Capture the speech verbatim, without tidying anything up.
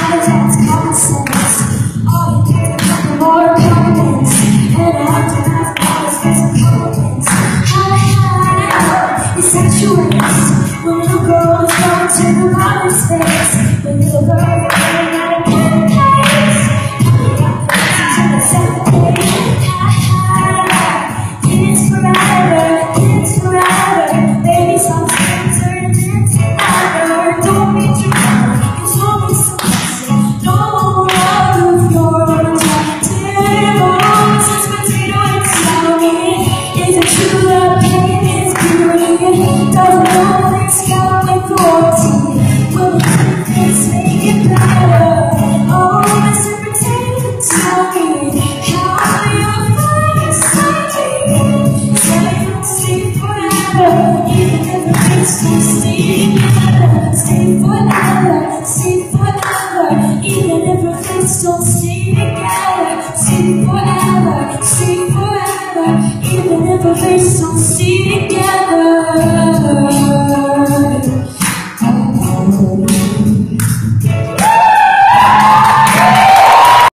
cause that's common sense. All you care is nothing more confidence. And I have to ask all this face of confidence. How is that you waste when little girl is going to the bottom space? When little girl is going out of paradise. How you got the reason to the separate? It's forever, it's forever. Baby, some things are into forever. Don't be too hard, it's only so easy. No more of your unattractive sweet potato inside me. Is it true that pain is beauty? Doesn't know it's got with loyalty. Will the things make it better? Oh, my sweet potato, tell me how you find inside me. Say you'll stay forever, even if the things don't stay together. Stay forever, stay forever, even if the things don't stay together. Stay forever, stay forever, even if the things don't stay together.